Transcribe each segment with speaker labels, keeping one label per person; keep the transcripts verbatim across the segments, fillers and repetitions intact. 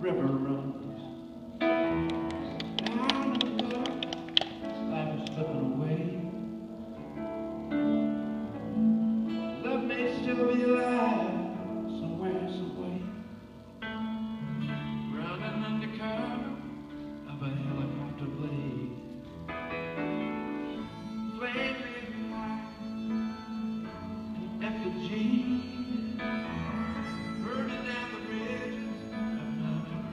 Speaker 1: river runs down the dark, life is slipping away. Love may still be alive somewhere, some way, running under cover of a helicopter blade. Flames in light, an effigy, burning down the ridges of Mountain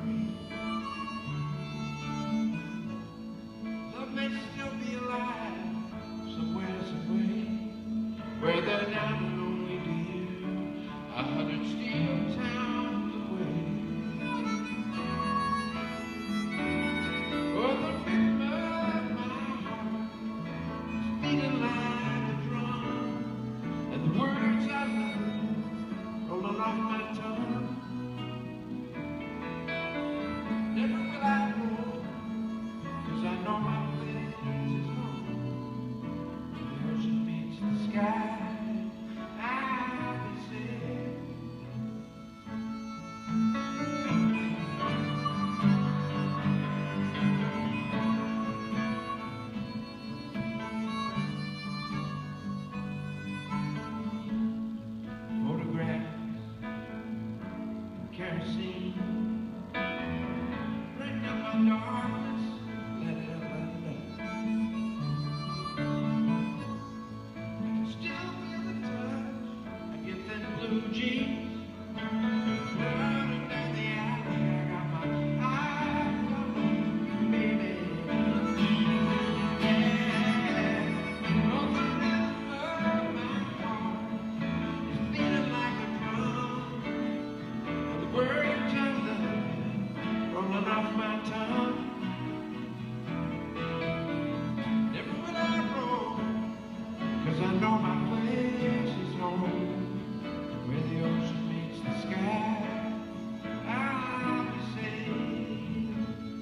Speaker 1: Creek. Love may still be alive somewhere, some way, where they're down and only dear a hundred steel towns away. Oh, the rhythm of my heart is beating like a drum, and the words I love rolling off my tongue. Never will I roll, 'cause I know my place is home. The ocean meets the sky, I'll be safe. Photographs, kerosene, brighten up my darkness, let it up, let it up. I can still feel the touch, I get them blue jeans, running down the alley, I got my eyes on you, baby. Yeah. Oh, the rhythm of my heart is beating like a drum, and the words I love rolling off my tongue. Never will I roll, 'cause I know my place is home, where the ocean meets the sky, I'll be safe.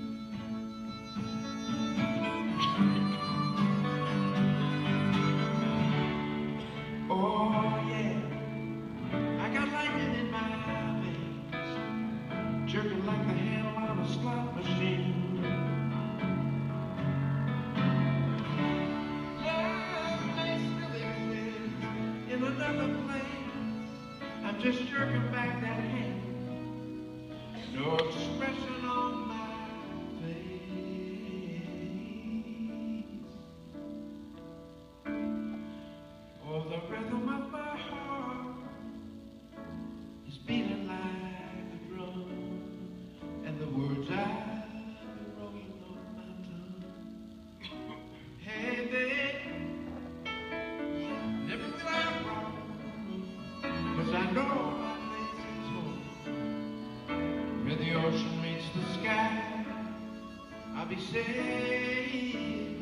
Speaker 1: Oh yeah, I got lightning in my veins, jerking like the handle on a slot machine. Love may still exist in another place, I'm just jerking back that hand, no expression on my face. Oh, the rhythm of my heart is beating like a drum, and the words I rolling on my tongue. Hey, babe, never will I rock, 'cause I know my place is home, where the ocean meets the sky, I'll be safe.